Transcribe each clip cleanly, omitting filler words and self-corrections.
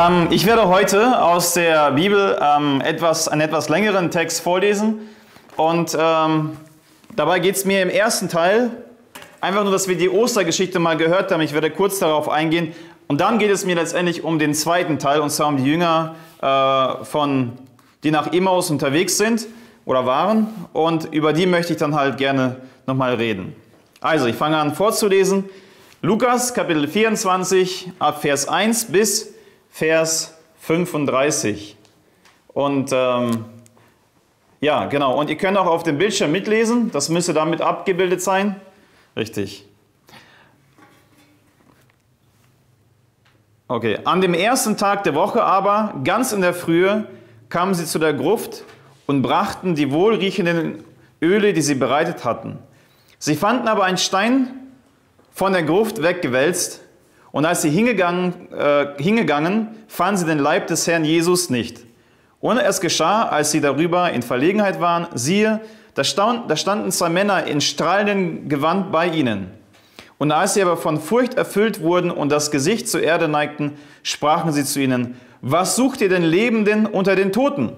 Ich werde heute aus der Bibel einen etwas längeren Text vorlesen und dabei geht es mir im ersten Teil einfach nur, dass wir die Ostergeschichte mal gehört haben. Ich werde kurz darauf eingehen und dann geht es mir letztendlich um den zweiten Teil und zwar um die Jünger, die nach Emmaus unterwegs sind oder waren und über die möchte ich dann halt gerne nochmal reden. Also ich fange an vorzulesen. Lukas Kapitel 24 ab Vers 1 bis Vers 35. Und ja, genau. Und ihr könnt auch auf dem Bildschirm mitlesen. Das müsste damit abgebildet sein. Richtig. Okay. An dem ersten Tag der Woche aber, ganz in der Frühe, kamen sie zu der Gruft und brachten die wohlriechenden Öle, die sie bereitet hatten. Sie fanden aber einen Stein von der Gruft weggewälzt. Und als sie hingegangen, fanden sie den Leib des Herrn Jesus nicht. Und es geschah, als sie darüber in Verlegenheit waren, siehe, da standen zwei Männer in strahlendem Gewand bei ihnen. Und als sie aber von Furcht erfüllt wurden und das Gesicht zur Erde neigten, sprachen sie zu ihnen, was sucht ihr den Lebenden unter den Toten?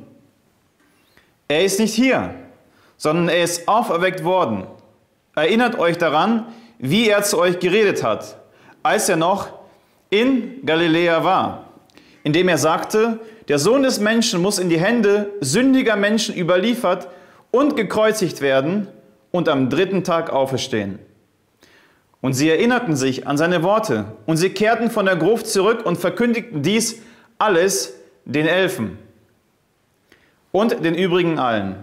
Er ist nicht hier, sondern er ist auferweckt worden. Erinnert euch daran, wie er zu euch geredet hat, als er noch in Galiläa war, indem er sagte, der Sohn des Menschen muss in die Hände sündiger Menschen überliefert und gekreuzigt werden und am dritten Tag auferstehen. Und sie erinnerten sich an seine Worte und sie kehrten von der Gruft zurück und verkündigten dies alles den Elfen und den übrigen allen.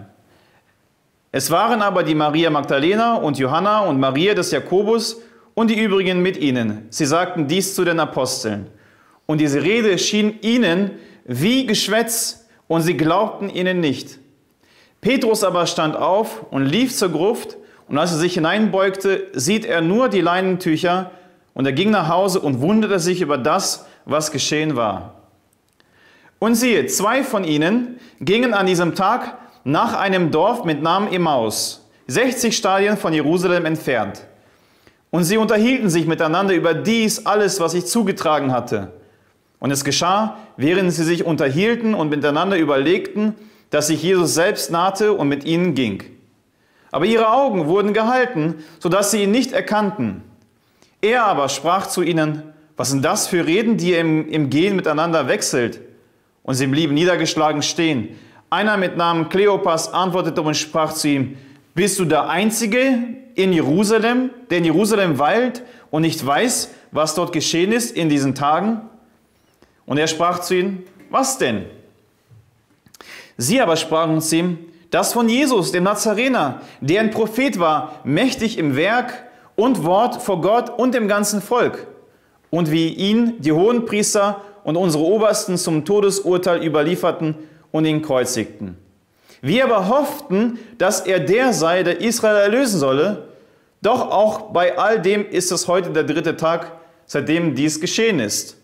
Es waren aber die Maria Magdalena und Johanna und Maria des Jakobus und die übrigen mit ihnen. Sie sagten dies zu den Aposteln. Und diese Rede schien ihnen wie Geschwätz und sie glaubten ihnen nicht. Petrus aber stand auf und lief zur Gruft und als er sich hineinbeugte, sieht er nur die Leinentücher und er ging nach Hause und wunderte sich über das, was geschehen war. Und siehe, zwei von ihnen gingen an diesem Tag nach einem Dorf mit Namen Emmaus, 60 Stadien von Jerusalem entfernt. Und sie unterhielten sich miteinander über dies alles, was sich zugetragen hatte. Und es geschah, während sie sich unterhielten und miteinander überlegten, dass sich Jesus selbst nahte und mit ihnen ging. Aber ihre Augen wurden gehalten, sodass sie ihn nicht erkannten. Er aber sprach zu ihnen, was sind das für Reden, die ihr im Gehen miteinander wechselt? Und sie blieben niedergeschlagen stehen. Einer mit Namen Kleopas antwortete und sprach zu ihm, bist du der Einzige in Jerusalem, der in Jerusalem weilt und nicht weiß, was dort geschehen ist in diesen Tagen? Und er sprach zu ihnen, was denn? Sie aber sprachen zu ihm, das von Jesus, dem Nazarener, der ein Prophet war, mächtig im Werk und Wort vor Gott und dem ganzen Volk. Und wie ihn die Hohenpriester und unsere Obersten zum Todesurteil überlieferten und ihn kreuzigten. Wir aber hofften, dass er der sei, der Israel erlösen solle. Doch auch bei all dem ist es heute der dritte Tag, seitdem dies geschehen ist.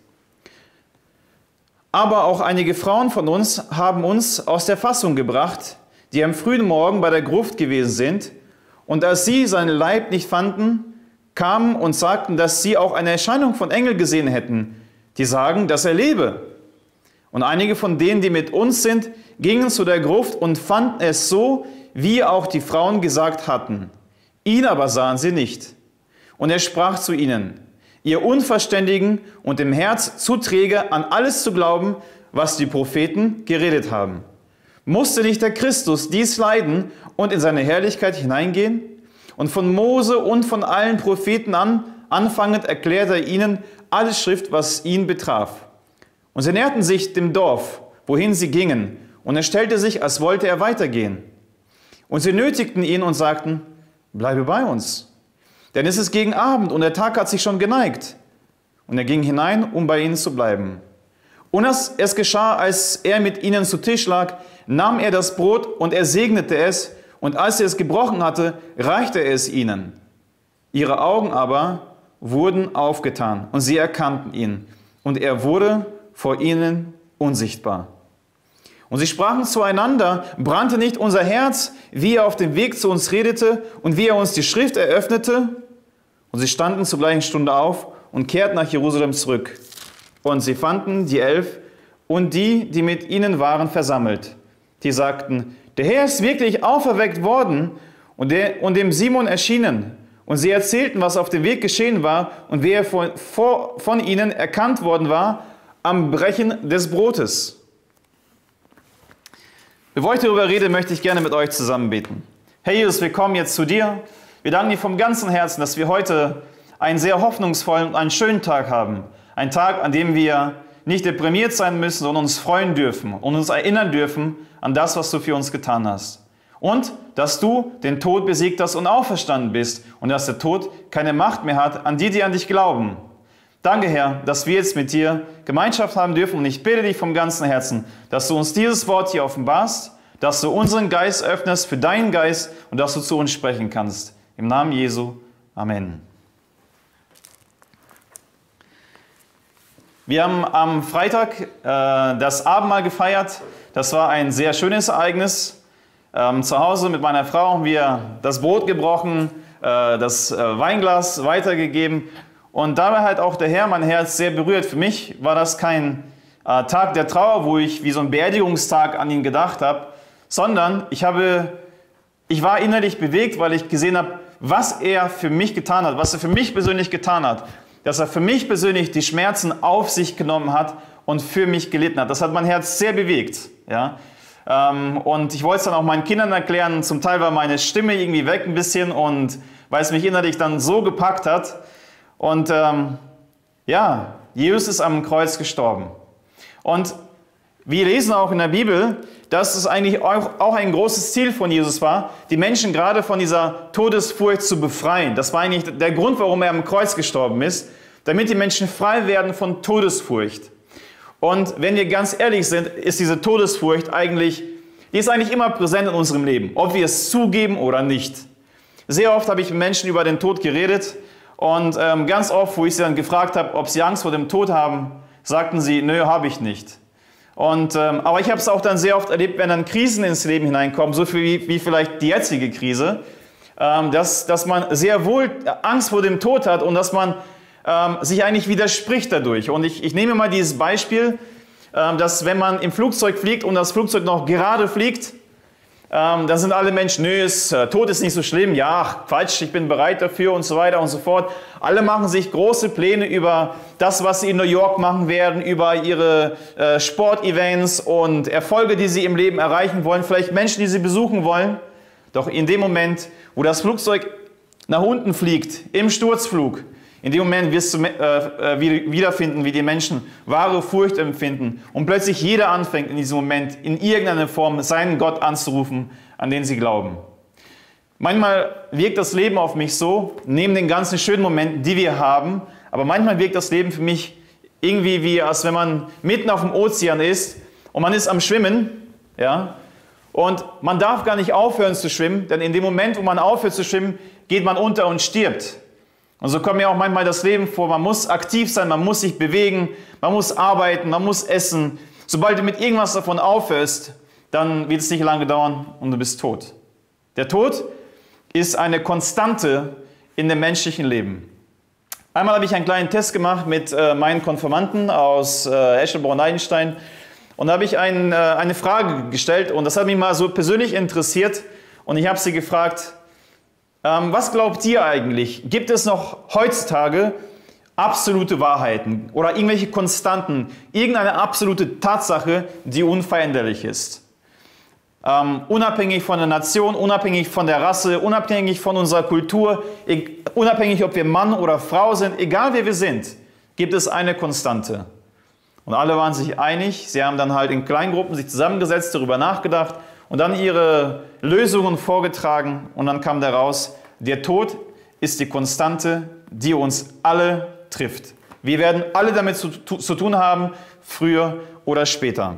Aber auch einige Frauen von uns haben uns aus der Fassung gebracht, die am frühen Morgen bei der Gruft gewesen sind. Und als sie seinen Leib nicht fanden, kamen und sagten, dass sie auch eine Erscheinung von Engeln gesehen hätten, die sagen, dass er lebe. Und einige von denen, die mit uns sind, gingen zu der Gruft und fanden es so, wie auch die Frauen gesagt hatten. Ihn aber sahen sie nicht. Und er sprach zu ihnen, ihr Unverständigen und im Herz zu träge, an alles zu glauben, was die Propheten geredet haben. Musste nicht der Christus dies leiden und in seine Herrlichkeit hineingehen? Und von Mose und von allen Propheten anfangend erklärte er ihnen alle Schrift, was ihn betraf. Und sie näherten sich dem Dorf, wohin sie gingen, und er stellte sich, als wollte er weitergehen. Und sie nötigten ihn und sagten, bleibe bei uns, denn es ist gegen Abend und der Tag hat sich schon geneigt. Und er ging hinein, um bei ihnen zu bleiben. Und es geschah, als er mit ihnen zu Tisch lag, nahm er das Brot und er segnete es, und als er es gebrochen hatte, reichte er es ihnen. Ihre Augen aber wurden aufgetan und sie erkannten ihn, und er wurde vor ihnen unsichtbar. Und sie sprachen zueinander, brannte nicht unser Herz, wie er auf dem Weg zu uns redete und wie er uns die Schrift eröffnete? Und sie standen zur gleichen Stunde auf und kehrten nach Jerusalem zurück. Und sie fanden die 11 und die, die mit ihnen waren, versammelt. Die sagten, der Herr ist wirklich auferweckt worden und dem Simon erschienen. Und sie erzählten, was auf dem Weg geschehen war und wie er von ihnen erkannt worden war am Brechen des Brotes. Bevor ich darüber rede, möchte ich gerne mit euch zusammen beten. Herr Jesus, wir kommen jetzt zu dir. Wir danken dir vom ganzen Herzen, dass wir heute einen sehr hoffnungsvollen und einen schönen Tag haben. Ein Tag, an dem wir nicht deprimiert sein müssen, sondern uns freuen dürfen und uns erinnern dürfen an das, was du für uns getan hast. Und dass du den Tod besiegt hast und auferstanden bist und dass der Tod keine Macht mehr hat an die an dich glauben. Danke, Herr, dass wir jetzt mit dir Gemeinschaft haben dürfen und ich bitte dich vom ganzen Herzen, dass du uns dieses Wort hier offenbarst, dass du unseren Geist öffnest für deinen Geist und dass du zu uns sprechen kannst. Im Namen Jesu. Amen. Wir haben am Freitag das Abendmahl gefeiert. Das war ein sehr schönes Ereignis. Zu Hause mit meiner Frau haben wir das Brot gebrochen, das Weinglas weitergegeben und dabei hat auch der Herr mein Herz sehr berührt. Für mich war das kein Tag der Trauer, wo ich wie so ein Beerdigungstag an ihn gedacht habe, sondern ich war innerlich bewegt, weil ich gesehen habe, was er für mich getan hat, was er für mich persönlich getan hat. Dass er für mich persönlich die Schmerzen auf sich genommen hat und für mich gelitten hat. Das hat mein Herz sehr bewegt. Ja? Und ich wollte es dann auch meinen Kindern erklären. Zum Teil war meine Stimme irgendwie weg ein bisschen und weil es mich innerlich dann so gepackt hat. Und ja, Jesus ist am Kreuz gestorben. Und wir lesen auch in der Bibel, dass es eigentlich auch ein großes Ziel von Jesus war, die Menschen gerade von dieser Todesfurcht zu befreien. Das war eigentlich der Grund, warum er am Kreuz gestorben ist, damit die Menschen frei werden von Todesfurcht. Und wenn wir ganz ehrlich sind, ist diese Todesfurcht die ist eigentlich immer präsent in unserem Leben, ob wir es zugeben oder nicht. Sehr oft habe ich mit Menschen über den Tod geredet und ganz oft, wo ich sie dann gefragt habe, ob sie Angst vor dem Tod haben, sagten sie, nö, habe ich nicht. Aber ich habe es auch dann sehr oft erlebt, wenn dann Krisen ins Leben hineinkommen, so viel wie vielleicht die jetzige Krise, dass man sehr wohl Angst vor dem Tod hat und dass man sich eigentlich widerspricht dadurch. Und ich nehme mal dieses Beispiel, dass wenn man im Flugzeug fliegt und das Flugzeug noch gerade fliegt, dann sind alle Menschen, nö, Tod ist nicht so schlimm, ja, Quatsch, ich bin bereit dafür und so weiter und so fort. Alle machen sich große Pläne über das, was sie in New York machen werden, über ihre Sportevents und Erfolge, die sie im Leben erreichen wollen, vielleicht Menschen, die sie besuchen wollen. Doch in dem Moment, wo das Flugzeug nach unten fliegt, im Sturzflug, in dem Moment wirst du wiederfinden, wie die Menschen wahre Furcht empfinden und plötzlich jeder anfängt in diesem Moment in irgendeiner Form seinen Gott anzurufen, an den sie glauben. Manchmal wirkt das Leben auf mich so, neben den ganzen schönen Momenten, die wir haben, aber manchmal wirkt das Leben für mich irgendwie wie, als wenn man mitten auf dem Ozean ist und man ist am Schwimmen, ja, und man darf gar nicht aufhören zu schwimmen, denn in dem Moment, wo man aufhört zu schwimmen, geht man unter und stirbt. Und so kommt mir auch manchmal das Leben vor, man muss aktiv sein, man muss sich bewegen, man muss arbeiten, man muss essen. Sobald du mit irgendwas davon aufhörst, dann wird es nicht lange dauern und du bist tot. Der Tod ist eine Konstante in dem menschlichen Leben. Einmal habe ich einen kleinen Test gemacht mit meinen Konfirmanden aus Eschelbronn-Neidenstein und da habe ich eine Frage gestellt und das hat mich mal so persönlich interessiert und ich habe sie gefragt, was glaubt ihr eigentlich? Gibt es noch heutzutage absolute Wahrheiten oder irgendwelche Konstanten, irgendeine absolute Tatsache, die unveränderlich ist? Unabhängig von der Nation, unabhängig von der Rasse, unabhängig von unserer Kultur, unabhängig ob wir Mann oder Frau sind, egal wer wir sind, gibt es eine Konstante. Und alle waren sich einig, sie haben dann halt in Kleingruppen sich zusammengesetzt, darüber nachgedacht und dann ihre Lösungen vorgetragen und dann kam daraus, der Tod ist die Konstante, die uns alle trifft. Wir werden alle damit zu tun haben, früher oder später.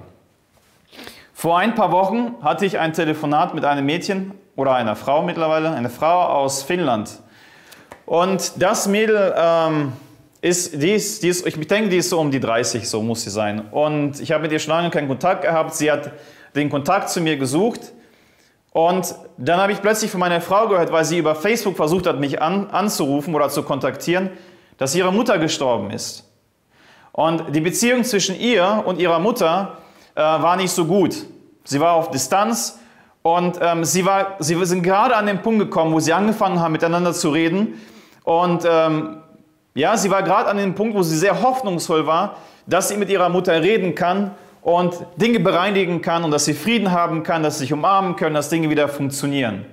Vor ein paar Wochen hatte ich ein Telefonat mit einem Mädchen oder einer Frau mittlerweile, eine Frau aus Finnland. Und das Mädel ich denke, die ist so um die 30, so muss sie sein. Und ich habe mit ihr schon lange keinen Kontakt gehabt. Sie hat den Kontakt zu mir gesucht. Und dann habe ich plötzlich von meiner Frau gehört, weil sie über Facebook versucht hat, mich anzurufen oder zu kontaktieren, dass ihre Mutter gestorben ist. Und die Beziehung zwischen ihr und ihrer Mutter war nicht so gut. Sie war auf Distanz und sie sind gerade an den Punkt gekommen, wo sie angefangen haben, miteinander zu reden. Und ja, sie war gerade an dem Punkt, wo sie sehr hoffnungsvoll war, dass sie mit ihrer Mutter reden kann und Dinge bereinigen kann und dass sie Frieden haben kann, dass sie sich umarmen können, dass Dinge wieder funktionieren.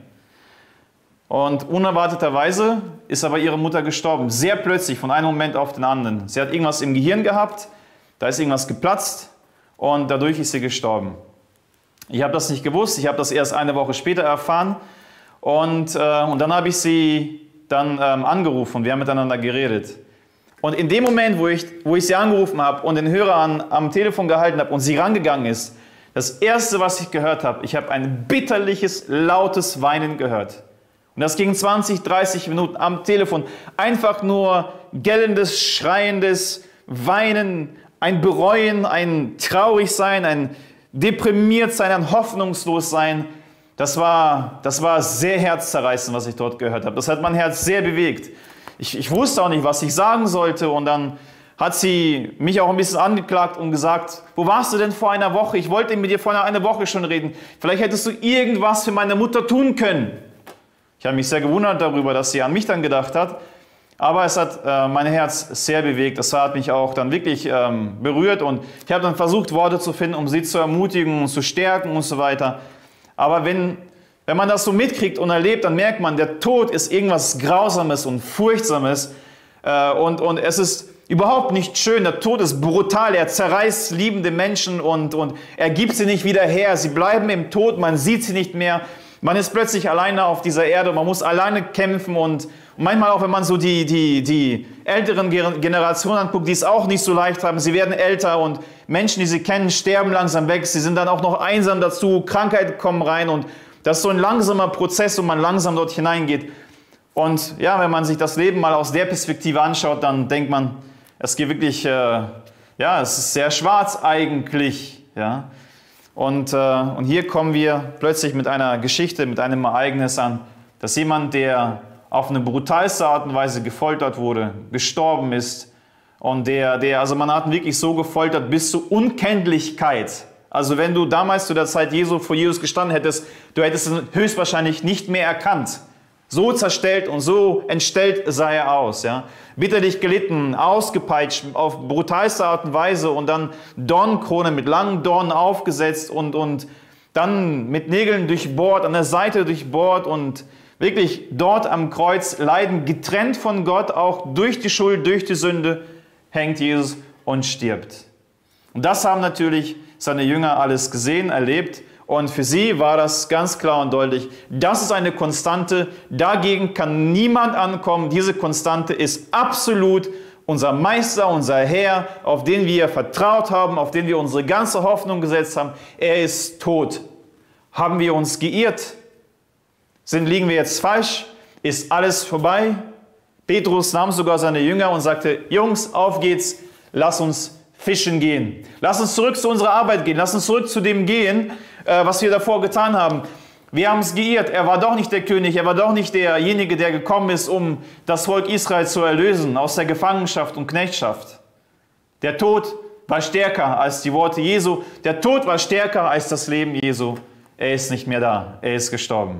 Und unerwarteterweise ist aber ihre Mutter gestorben, sehr plötzlich, von einem Moment auf den anderen. Sie hat irgendwas im Gehirn gehabt, da ist irgendwas geplatzt und dadurch ist sie gestorben. Ich habe das nicht gewusst, ich habe das erst eine Woche später erfahren und dann habe ich sie angerufen und wir haben miteinander geredet. Und in dem Moment, wo ich sie angerufen habe und den Hörer am Telefon gehalten habe und sie rangegangen ist, das Erste, was ich gehört habe, ich habe ein bitterliches, lautes Weinen gehört. Und das ging 20, 30 Minuten am Telefon. Einfach nur gellendes, schreiendes Weinen, ein Bereuen, ein Traurigsein, ein Deprimiertsein, ein Hoffnungslossein. Das war sehr herzzerreißend, was ich dort gehört habe. Das hat mein Herz sehr bewegt. Ich wusste auch nicht, was ich sagen sollte. Und dann hat sie mich auch ein bisschen angeklagt und gesagt, wo warst du denn vor einer Woche? Ich wollte mit dir vor einer Woche schon reden. Vielleicht hättest du irgendwas für meine Mutter tun können. Ich habe mich sehr gewundert darüber, dass sie an mich dann gedacht hat. Aber es hat mein Herz sehr bewegt. Das hat mich auch dann wirklich berührt. Und ich habe dann versucht, Worte zu finden, um sie zu ermutigen und zu stärken und so weiter. Aber wenn man das so mitkriegt und erlebt, dann merkt man, der Tod ist irgendwas Grausames und Furchtsames. Und es ist überhaupt nicht schön. Der Tod ist brutal. Er zerreißt liebende Menschen und er gibt sie nicht wieder her. Sie bleiben im Tod, man sieht sie nicht mehr. Man ist plötzlich alleine auf dieser Erde, man muss alleine kämpfen und manchmal auch, wenn man so die älteren Generationen anguckt, die es auch nicht so leicht haben, sie werden älter und Menschen, die sie kennen, sterben langsam weg, sie sind dann auch noch einsam dazu, Krankheiten kommen rein und das ist so ein langsamer Prozess, wo man langsam dort hineingeht. Und ja, wenn man sich das Leben mal aus der Perspektive anschaut, dann denkt man, es geht wirklich, es ist sehr schwarz eigentlich, ja. Und hier kommen wir plötzlich mit einer Geschichte, mit einem Ereignis an, dass jemand, der auf eine brutalste Art und Weise gefoltert wurde, gestorben ist. Und also man hat ihn wirklich so gefoltert bis zur Unkenntlichkeit. Also wenn du damals zu der Zeit Jesu vor Jesus gestanden hättest, du hättest ihn höchstwahrscheinlich nicht mehr erkannt. So zerstellt und so entstellt sah er aus. Ja? Bitterlich gelitten, ausgepeitscht, auf brutalste Art und Weise und dann Dornenkrone mit langen Dornen aufgesetzt und dann mit Nägeln durchbohrt, an der Seite durchbohrt und wirklich dort am Kreuz leiden, getrennt von Gott, auch durch die Schuld, durch die Sünde, hängt Jesus und stirbt. Und das haben natürlich seine Jünger alles gesehen, erlebt. Und für sie war das ganz klar und deutlich, das ist eine Konstante, dagegen kann niemand ankommen. Diese Konstante ist absolut unser Meister, unser Herr, auf den wir vertraut haben, auf den wir unsere ganze Hoffnung gesetzt haben. Er ist tot. Haben wir uns geirrt? Liegen wir jetzt falsch? Ist alles vorbei? Petrus nahm sogar seine Jünger und sagte, Jungs, auf geht's, lass uns fischen gehen. Lass uns zurück zu unserer Arbeit gehen. Lass uns zurück zu dem gehen, was wir davor getan haben. Wir haben es geirrt. Er war doch nicht der König. Er war doch nicht derjenige, der gekommen ist, um das Volk Israel zu erlösen aus der Gefangenschaft und Knechtschaft. Der Tod war stärker als die Worte Jesu. Der Tod war stärker als das Leben Jesu. Er ist nicht mehr da. Er ist gestorben.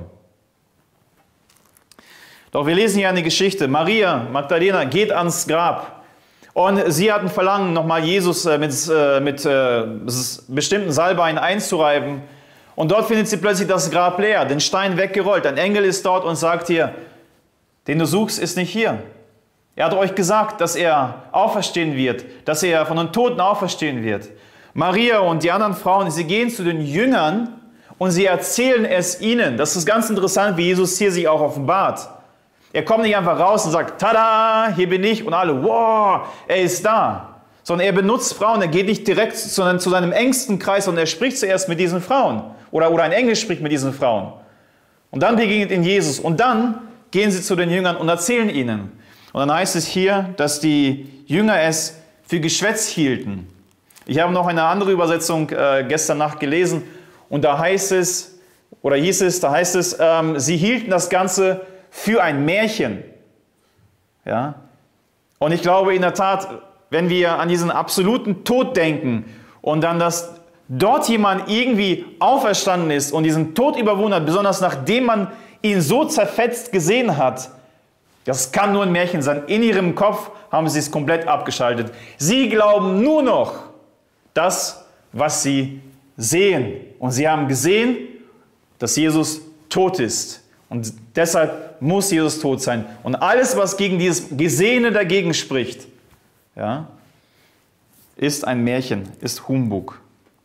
Doch wir lesen hier eine Geschichte. Maria Magdalena geht ans Grab. Und sie hatten Verlangen, nochmal Jesus mit bestimmten Salbeien einzureiben. Und dort findet sie plötzlich das Grab leer, den Stein weggerollt. Ein Engel ist dort und sagt ihr, den du suchst, ist nicht hier. Er hat euch gesagt, dass er auferstehen wird, dass er von den Toten auferstehen wird. Maria und die anderen Frauen, sie gehen zu den Jüngern und sie erzählen es ihnen. Das ist ganz interessant, wie Jesus hier sich auch offenbart. Er kommt nicht einfach raus und sagt, tada, hier bin ich und alle, wow, er ist da. Sondern er benutzt Frauen, er geht nicht direkt zu seinem engsten Kreis, sondern er spricht zuerst mit diesen Frauen. Oder ein Engel spricht mit diesen Frauen. Und dann begegnet ihnen Jesus. Und dann gehen sie zu den Jüngern und erzählen ihnen. Und dann heißt es hier, dass die Jünger es für Geschwätz hielten. Ich habe noch eine andere Übersetzung gestern Nacht gelesen. Und da heißt es, sie hielten das Ganze für ein Märchen. Ja? Und ich glaube in der Tat, wenn wir an diesen absoluten Tod denken und dann, dass dort jemand irgendwie auferstanden ist und diesen Tod überwunden hat, besonders nachdem man ihn so zerfetzt gesehen hat, das kann nur ein Märchen sein. In ihrem Kopf haben sie es komplett abgeschaltet. Sie glauben nur noch das, was sie sehen. Und sie haben gesehen, dass Jesus tot ist. Und deshalb muss Jesus tot sein. Und alles, was gegen dieses Gesehene dagegen spricht, ja, ist ein Märchen, ist Humbug.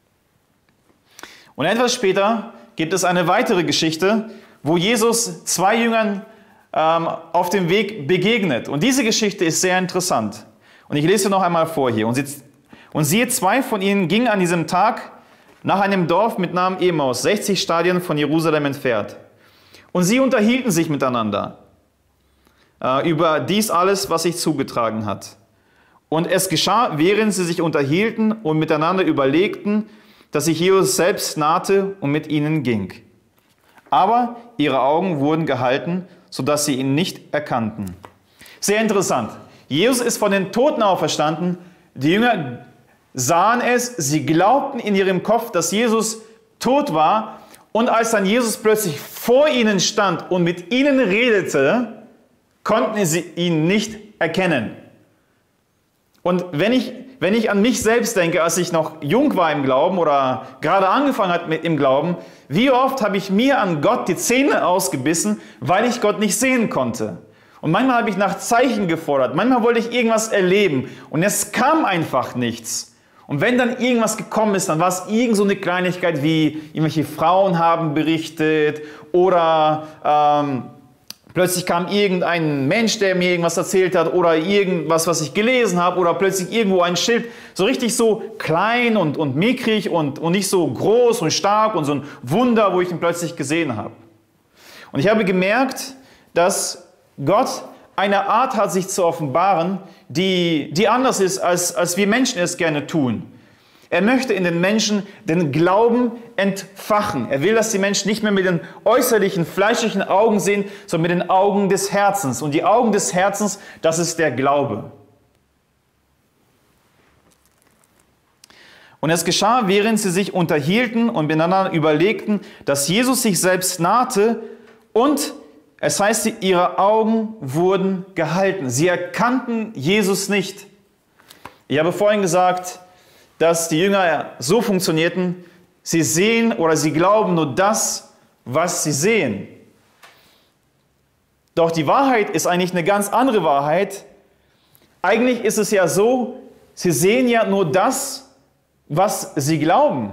Und etwas später gibt es eine weitere Geschichte, wo Jesus zwei Jüngern auf dem Weg begegnet. Und diese Geschichte ist sehr interessant. Und ich lese sie noch einmal vor hier. Und siehe, zwei von ihnen gingen an diesem Tag nach einem Dorf mit Namen Emaus, 60 Stadien von Jerusalem entfernt. Und sie unterhielten sich miteinander über dies alles, was sich zugetragen hat. Und es geschah, während sie sich unterhielten und miteinander überlegten, dass sich Jesus selbst nahte und mit ihnen ging. Aber ihre Augen wurden gehalten, sodass sie ihn nicht erkannten. Sehr interessant. Jesus ist von den Toten auferstanden. Die Jünger sahen es, sie glaubten in ihrem Kopf, dass Jesus tot war. Und als dann Jesus plötzlich vor ihnen stand und mit ihnen redete, konnten sie ihn nicht erkennen. Und wenn ich an mich selbst denke, als ich noch jung war im Glauben oder gerade angefangen hat mit im Glauben, wie oft habe ich mir an Gott die Zähne ausgebissen, weil ich Gott nicht sehen konnte. Und manchmal habe ich nach Zeichen gefordert, manchmal wollte ich irgendwas erleben und es kam einfach nichts. Und wenn dann irgendwas gekommen ist, dann war es irgend so eine Kleinigkeit wie irgendwelche Frauen haben berichtet oder plötzlich kam irgendein Mensch, der mir irgendwas erzählt hat oder irgendwas, was ich gelesen habe oder plötzlich irgendwo ein Schild, so richtig so klein und mickrig und nicht so groß und stark und so ein Wunder, wo ich ihn plötzlich gesehen habe. Und ich habe gemerkt, dass Gott eine Art hat, sich zu offenbaren, die anders ist, als wir Menschen es gerne tun. Er möchte in den Menschen den Glauben entfachen. Er will, dass die Menschen nicht mehr mit den äußerlichen, fleischlichen Augen sehen, sondern mit den Augen des Herzens. Und die Augen des Herzens, das ist der Glaube. Und es geschah, während sie sich unterhielten und miteinander überlegten, dass Jesus sich selbst nahte und es heißt, ihre Augen wurden gehalten. Sie erkannten Jesus nicht. Ich habe vorhin gesagt, dass die Jünger so funktionierten, sie sehen oder sie glauben nur das, was sie sehen. Doch die Wahrheit ist eigentlich eine ganz andere Wahrheit. Eigentlich ist es ja so, sie sehen ja nur das, was sie glauben.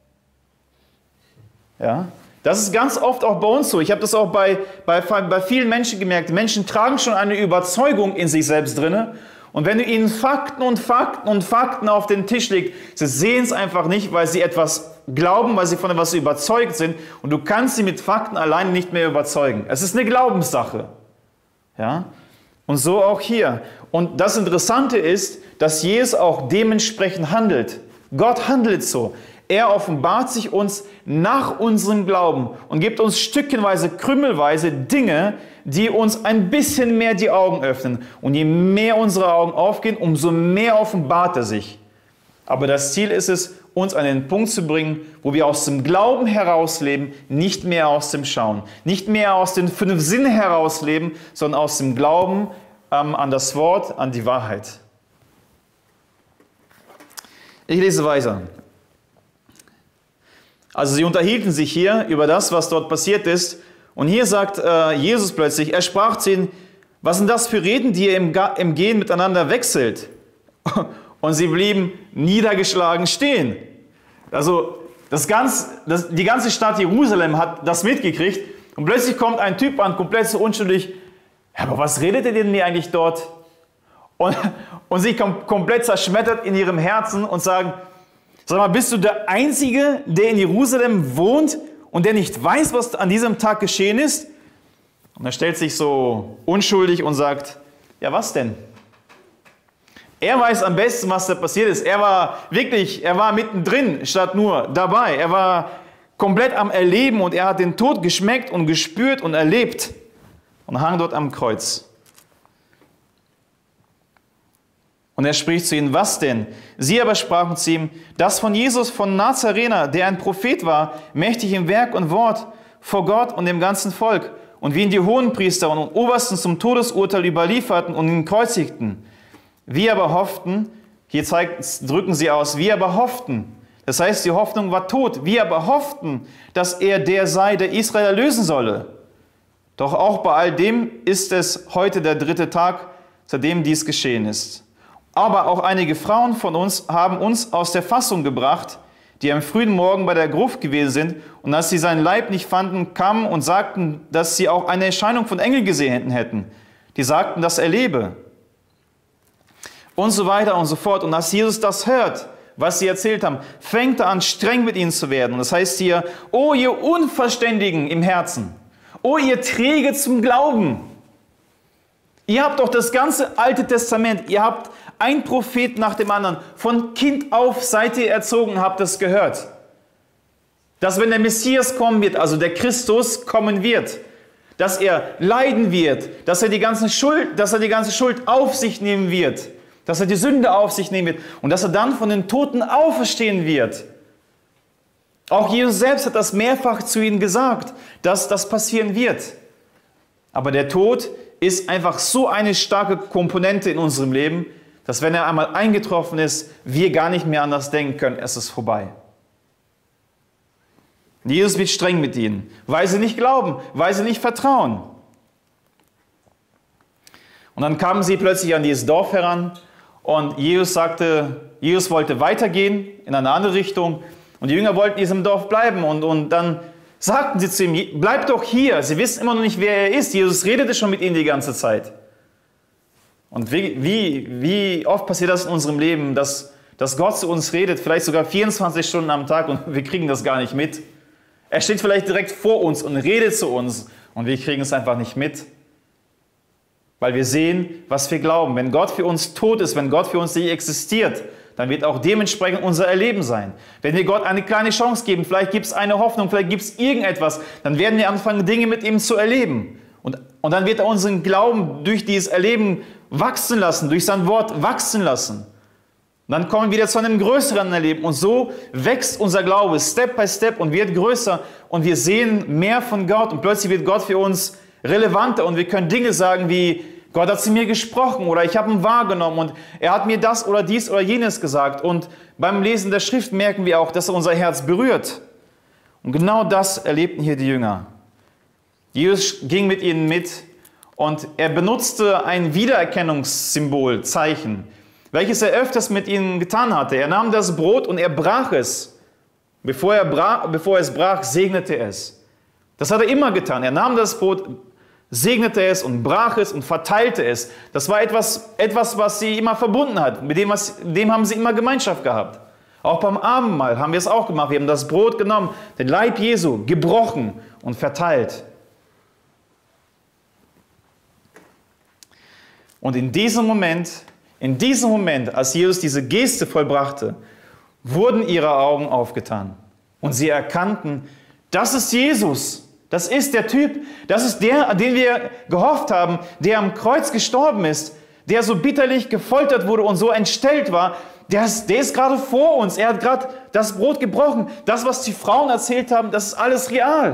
Ja? Das ist ganz oft auch bei uns so. Ich habe das auch bei vielen Menschen gemerkt. Menschen tragen schon eine Überzeugung in sich selbst drin. Und wenn du ihnen Fakten und Fakten und Fakten auf den Tisch legst, sie sehen es einfach nicht, weil sie etwas glauben, weil sie von etwas überzeugt sind. Und du kannst sie mit Fakten allein nicht mehr überzeugen. Es ist eine Glaubenssache. Ja? Und so auch hier. Und das Interessante ist, dass Jesus auch dementsprechend handelt. Gott handelt so. Er offenbart sich uns nach unserem Glauben und gibt uns stückchenweise, krümelweise Dinge, die uns ein bisschen mehr die Augen öffnen. Und je mehr unsere Augen aufgehen, umso mehr offenbart er sich. Aber das Ziel ist es, uns an den Punkt zu bringen, wo wir aus dem Glauben herausleben, nicht mehr aus dem Schauen. Nicht mehr aus den 5 Sinnen herausleben, sondern aus dem Glauben an das Wort, an die Wahrheit. Ich lese weiter. Also sie unterhielten sich hier über das, was dort passiert ist. Und hier sagt Jesus plötzlich, er sprach zu ihnen, was sind das für Reden, die ihr im Gehen miteinander wechselt? Und sie blieben niedergeschlagen stehen. Also die ganze Stadt Jerusalem hat das mitgekriegt. Und plötzlich kommt ein Typ an, komplett so unschuldig. Ja, aber was redet ihr denn eigentlich dort? Und sie komplett zerschmettert in ihrem Herzen und sagen, sag mal, bist du der Einzige, der in Jerusalem wohnt und der nicht weiß, was an diesem Tag geschehen ist? Und er stellt sich so unschuldig und sagt, ja, was denn? Er weiß am besten, was da passiert ist. Er war mittendrin, statt nur dabei. Er war komplett am Erleben und er hat den Tod geschmeckt und gespürt und erlebt und hang dort am Kreuz. Und er spricht zu ihnen, was denn? Sie aber sprachen zu ihm, das von Jesus von Nazarener, der ein Prophet war, mächtig im Werk und Wort vor Gott und dem ganzen Volk, und wie ihn die Hohenpriester und Obersten zum Todesurteil überlieferten und ihn kreuzigten. Wir aber hofften, hier drücken sie aus, wir aber hofften, das heißt, die Hoffnung war tot, wir aber hofften, dass er der sei, der Israel erlösen solle. Doch auch bei all dem ist es heute der 3. Tag, seitdem dies geschehen ist. Aber auch einige Frauen von uns haben uns aus der Fassung gebracht, die am frühen Morgen bei der Gruft gewesen sind, und als sie seinen Leib nicht fanden, kamen und sagten, dass sie auch eine Erscheinung von Engeln gesehen hätten. Die sagten, dass er lebe. Und so weiter und so fort. Und als Jesus das hört, was sie erzählt haben, fängt er an, streng mit ihnen zu werden. Und das heißt hier, o ihr Unverständigen im Herzen, o ihr Träge zum Glauben. Ihr habt doch das ganze Alte Testament, ihr habt ein Prophet nach dem anderen. Von Kind auf seid ihr erzogen, habt es gehört. Dass wenn der Messias kommen wird, also der Christus kommen wird, dass er leiden wird, dass er die ganze Schuld auf sich nehmen wird, dass er die Sünde auf sich nehmen wird und dass er dann von den Toten auferstehen wird. Auch Jesus selbst hat das mehrfach zu ihnen gesagt, dass das passieren wird. Aber der Tod ist einfach so eine starke Komponente in unserem Leben, dass wenn er einmal eingetroffen ist, wir gar nicht mehr anders denken können, es ist vorbei. Jesus wird streng mit ihnen, weil sie nicht glauben, weil sie nicht vertrauen. Und dann kamen sie plötzlich an dieses Dorf heran und Jesus wollte weitergehen in eine andere Richtung und die Jünger wollten in diesem Dorf bleiben und dann sagten sie zu ihm, bleib doch hier. Sie wissen immer noch nicht, wer er ist. Jesus redete schon mit ihnen die ganze Zeit. Und wie oft passiert das in unserem Leben, dass Gott zu uns redet, vielleicht sogar 24 Stunden am Tag und wir kriegen das gar nicht mit. Er steht vielleicht direkt vor uns und redet zu uns und wir kriegen es einfach nicht mit. Weil wir sehen, was wir glauben. Wenn Gott für uns tot ist, wenn Gott für uns nicht existiert, dann wird auch dementsprechend unser Erleben sein. Wenn wir Gott eine kleine Chance geben, vielleicht gibt es eine Hoffnung, vielleicht gibt es irgendetwas, dann werden wir anfangen, Dinge mit ihm zu erleben. Und dann wird er unseren Glauben durch dieses Erleben wachsen lassen, durch sein Wort wachsen lassen. Und dann kommen wir wieder zu einem größeren Erleben. Und so wächst unser Glaube Step by Step und wird größer. Und wir sehen mehr von Gott. Und plötzlich wird Gott für uns relevanter. Und wir können Dinge sagen wie, Gott hat zu mir gesprochen oder ich habe ihn wahrgenommen und er hat mir das oder dies oder jenes gesagt. Und beim Lesen der Schrift merken wir auch, dass er unser Herz berührt. Und genau das erlebten hier die Jünger. Jesus ging mit ihnen mit und er benutzte ein Wiedererkennungssymbol, Zeichen, welches er öfters mit ihnen getan hatte. Er nahm das Brot und er brach es. Bevor er es brach, segnete er es. Das hat er immer getan. Er nahm das Brot, segnete es und brach es und verteilte es. Das war etwas, was sie immer verbunden hat. Mit dem haben sie immer Gemeinschaft gehabt. Auch beim Abendmahl haben wir es auch gemacht. Wir haben das Brot genommen, den Leib Jesu, gebrochen und verteilt. Und in diesem Moment, als Jesus diese Geste vollbrachte, wurden ihre Augen aufgetan. Und sie erkannten, das ist Jesus. Das ist der Typ, das ist der, an den wir gehofft haben, der am Kreuz gestorben ist, der so bitterlich gefoltert wurde und so entstellt war. Der ist gerade vor uns. Er hat gerade das Brot gebrochen. Das, was die Frauen erzählt haben, das ist alles real.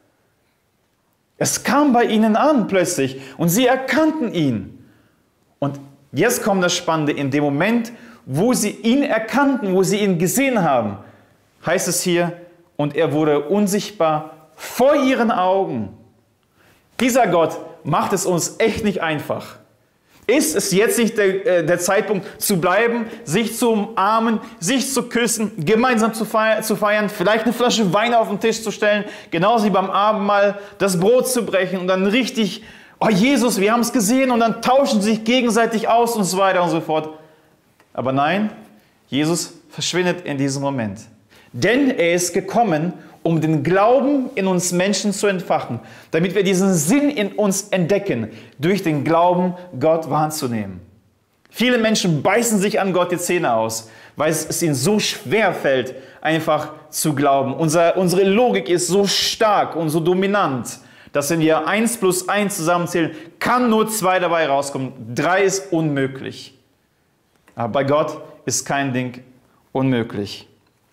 Es kam bei ihnen an plötzlich und sie erkannten ihn. Und jetzt kommt das Spannende, in dem Moment, wo sie ihn erkannten, wo sie ihn gesehen haben, heißt es hier, und er wurde unsichtbar vor ihren Augen. Dieser Gott macht es uns echt nicht einfach. Ist es jetzt nicht der Zeitpunkt zu bleiben, sich zu umarmen, sich zu küssen, gemeinsam zu feiern, vielleicht eine Flasche Wein auf den Tisch zu stellen, genauso wie beim Abendmahl das Brot zu brechen und dann richtig, oh Jesus, wir haben es gesehen und dann tauschen sie sich gegenseitig aus und so weiter und so fort. Aber nein, Jesus verschwindet in diesem Moment. Denn er ist gekommen, um den Glauben in uns Menschen zu entfachen, damit wir diesen Sinn in uns entdecken, durch den Glauben Gott wahrzunehmen. Viele Menschen beißen sich an Gott die Zähne aus, weil es ihnen so schwer fällt, einfach zu glauben. Unsere Logik ist so stark und so dominant, dass wenn wir 1 plus 1 zusammenzählen, kann nur 2 dabei rauskommen. 3 ist unmöglich. Aber bei Gott ist kein Ding unmöglich.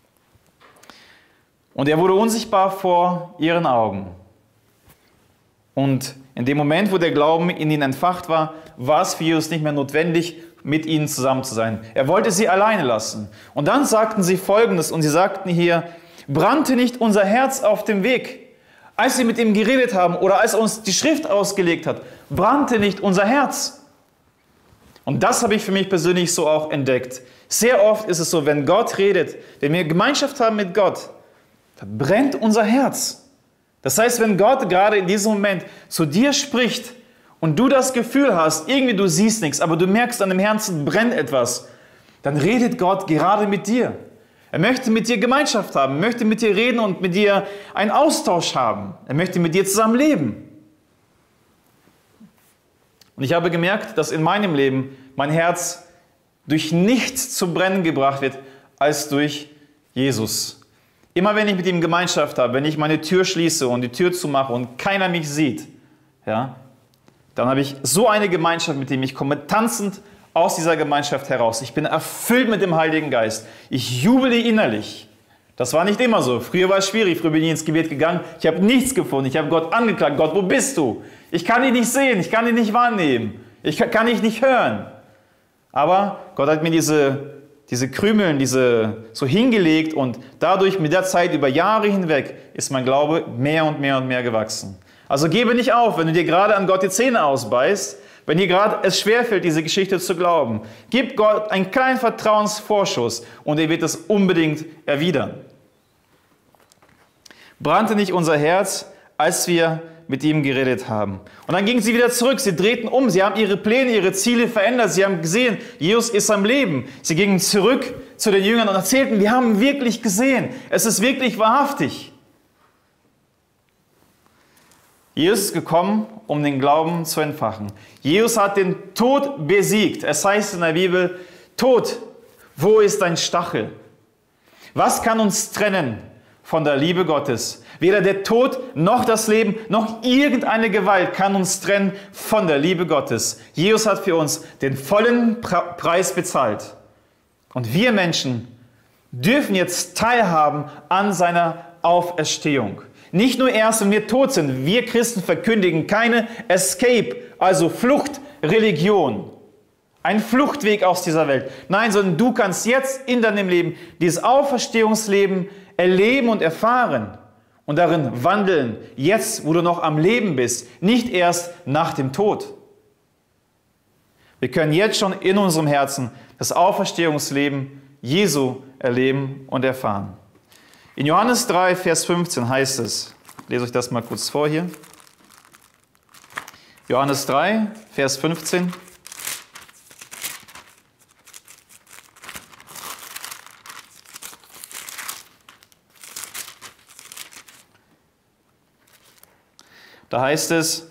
Und er wurde unsichtbar vor ihren Augen. Und in dem Moment, wo der Glauben in ihnen entfacht war, war es für Jesus nicht mehr notwendig, mit ihnen zusammen zu sein. Er wollte sie alleine lassen. Und dann sagten sie Folgendes, und sie sagten hier: Brannte nicht unser Herz auf dem Weg, als sie mit ihm geredet haben oder als er uns die Schrift ausgelegt hat? Brannte nicht unser Herz? Und das habe ich für mich persönlich so auch entdeckt. Sehr oft ist es so, wenn Gott redet, wenn wir Gemeinschaft haben mit Gott, da brennt unser Herz. Das heißt, wenn Gott gerade in diesem Moment zu dir spricht und du das Gefühl hast, irgendwie du siehst nichts, aber du merkst, an dem Herzen brennt etwas, dann redet Gott gerade mit dir. Er möchte mit dir Gemeinschaft haben, er möchte mit dir reden und mit dir einen Austausch haben. Er möchte mit dir zusammen leben. Und ich habe gemerkt, dass in meinem Leben mein Herz durch nichts zu brennen gebracht wird, als durch Jesus. Immer wenn ich mit ihm Gemeinschaft habe, wenn ich meine Tür schließe und die Tür zumache und keiner mich sieht, ja, dann habe ich so eine Gemeinschaft mit ihm. Ich komme tanzend aus dieser Gemeinschaft heraus. Ich bin erfüllt mit dem Heiligen Geist. Ich jubele innerlich. Das war nicht immer so. Früher war es schwierig. Früher bin ich ins Gebet gegangen. Ich habe nichts gefunden. Ich habe Gott angeklagt. Gott, wo bist du? Ich kann dich nicht sehen. Ich kann dich nicht wahrnehmen. Ich kann dich nicht hören. Aber Gott hat mir diese Krümeln, so hingelegt, und dadurch mit der Zeit über Jahre hinweg ist mein Glaube mehr und mehr und mehr gewachsen. Also gebe nicht auf, wenn du dir gerade an Gott die Zähne ausbeißt, wenn dir gerade es schwerfällt, diese Geschichte zu glauben. Gib Gott einen kleinen Vertrauensvorschuss und er wird es unbedingt erwidern. Brannte nicht unser Herz, als wir mit ihm geredet haben? Und dann gingen sie wieder zurück, sie drehten um, sie haben ihre Pläne, ihre Ziele verändert, sie haben gesehen, Jesus ist am Leben. Sie gingen zurück zu den Jüngern und erzählten, wir haben wirklich gesehen, es ist wirklich wahrhaftig. Jesus ist gekommen, um den Glauben zu entfachen. Jesus hat den Tod besiegt. Es heißt in der Bibel, Tod, wo ist dein Stachel? Was kann uns trennen von der Liebe Gottes? Weder der Tod, noch das Leben, noch irgendeine Gewalt kann uns trennen von der Liebe Gottes. Jesus hat für uns den vollen Preis bezahlt. Und wir Menschen dürfen jetzt teilhaben an seiner Auferstehung. Nicht nur erst, wenn wir tot sind. Wir Christen verkündigen keine Escape, also Fluchtreligion. Ein Fluchtweg aus dieser Welt. Nein, sondern du kannst jetzt in deinem Leben dieses Auferstehungsleben erleben und erfahren und darin wandeln, jetzt, wo du noch am Leben bist, nicht erst nach dem Tod. Wir können jetzt schon in unserem Herzen das Auferstehungsleben Jesu erleben und erfahren. In Johannes 3, Vers 15 heißt es, ich lese euch das mal kurz vor hier. Johannes 3, Vers 15. Da heißt es,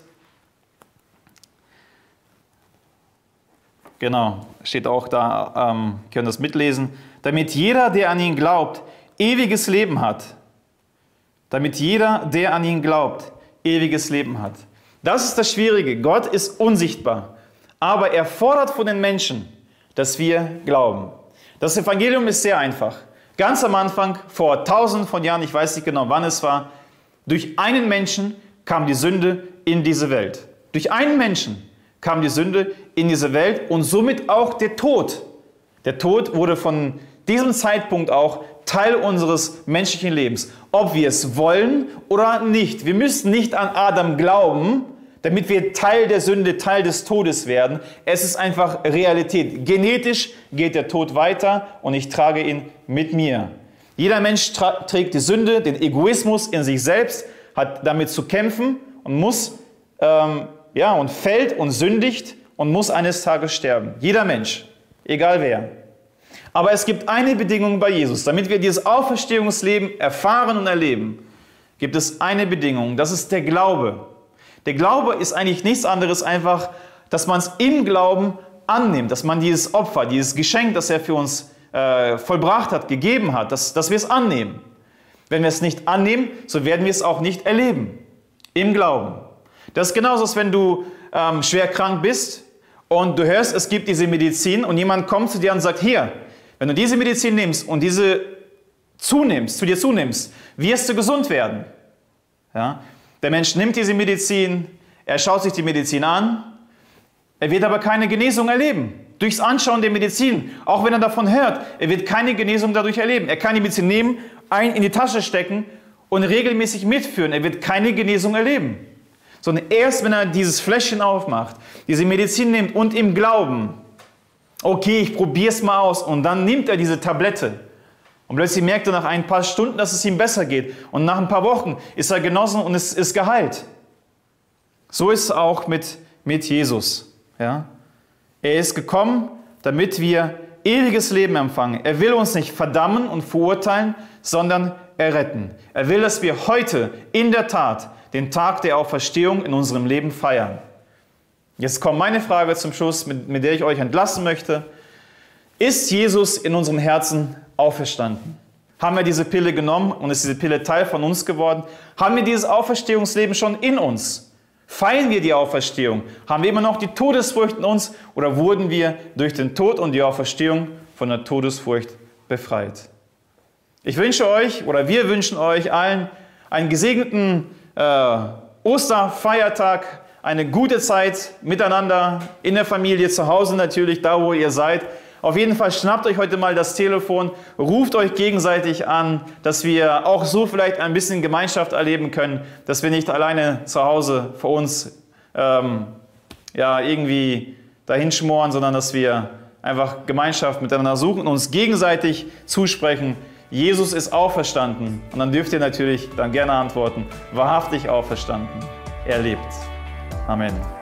genau, steht auch da, können das mitlesen, damit jeder, der an ihn glaubt, ewiges Leben hat. Damit jeder, der an ihn glaubt, ewiges Leben hat. Das ist das Schwierige. Gott ist unsichtbar. Aber er fordert von den Menschen, dass wir glauben. Das Evangelium ist sehr einfach. Ganz am Anfang, vor tausenden von Jahren, ich weiß nicht genau, wann es war, durch einen Menschen kam die Sünde in diese Welt. Durch einen Menschen kam die Sünde in diese Welt und somit auch der Tod. Der Tod wurde von diesem Zeitpunkt auch Teil unseres menschlichen Lebens. Ob wir es wollen oder nicht. Wir müssen nicht an Adam glauben, damit wir Teil der Sünde, Teil des Todes werden. Es ist einfach Realität. Genetisch geht der Tod weiter und ich trage ihn mit mir. Jeder Mensch trägt die Sünde, den Egoismus in sich selbst, hat damit zu kämpfen und muss, und fällt und sündigt und muss eines Tages sterben. Jeder Mensch, egal wer. Aber es gibt eine Bedingung bei Jesus. Damit wir dieses Auferstehungsleben erfahren und erleben, gibt es eine Bedingung. Das ist der Glaube. Der Glaube ist eigentlich nichts anderes, einfach, dass man es im Glauben annimmt, dass man dieses Opfer, dieses Geschenk, das er für uns vollbracht hat, gegeben hat, dass wir es annehmen. Wenn wir es nicht annehmen, so werden wir es auch nicht erleben. Im Glauben. Das ist genauso, als wenn du schwer krank bist und du hörst, es gibt diese Medizin und jemand kommt zu dir und sagt, hier, wenn du diese Medizin nimmst und diese zu dir zunimmst, wirst du gesund werden. Ja? Der Mensch nimmt diese Medizin, er schaut sich die Medizin an, er wird aber keine Genesung erleben. Durchs Anschauen der Medizin, auch wenn er davon hört, er wird keine Genesung dadurch erleben. Er kann die Medizin nehmen, in die Tasche stecken und regelmäßig mitführen. Er wird keine Genesung erleben. Sondern erst, wenn er dieses Fläschchen aufmacht, diese Medizin nimmt und im Glauben, okay, ich probiere es mal aus, und dann nimmt er diese Tablette. Und plötzlich merkt er nach ein paar Stunden, dass es ihm besser geht. Und nach ein paar Wochen ist er genossen und ist geheilt. So ist es auch mit Jesus. Ja? Er ist gekommen, damit wir ewiges Leben empfangen. Er will uns nicht verdammen und verurteilen, sondern erretten. Er will, dass wir heute in der Tat den Tag der Auferstehung in unserem Leben feiern. Jetzt kommt meine Frage zum Schluss, mit der ich euch entlassen möchte. Ist Jesus in unserem Herzen auferstanden? Haben wir diese Pille genommen und ist diese Pille Teil von uns geworden? Haben wir dieses Auferstehungsleben schon in uns? Feiern wir die Auferstehung? Haben wir immer noch die Todesfurcht in uns oder wurden wir durch den Tod und die Auferstehung von der Todesfurcht befreit? Ich wünsche euch oder wir wünschen euch allen einen gesegneten Osterfeiertag, eine gute Zeit miteinander, in der Familie, zu Hause natürlich, da wo ihr seid. Auf jeden Fall schnappt euch heute mal das Telefon, ruft euch gegenseitig an, dass wir auch so vielleicht ein bisschen Gemeinschaft erleben können, dass wir nicht alleine zu Hause für uns irgendwie dahin schmoren, sondern dass wir einfach Gemeinschaft miteinander suchen und uns gegenseitig zusprechen, Jesus ist auferstanden. Und dann dürft ihr natürlich dann gerne antworten, wahrhaftig auferstanden. Er lebt. Amen.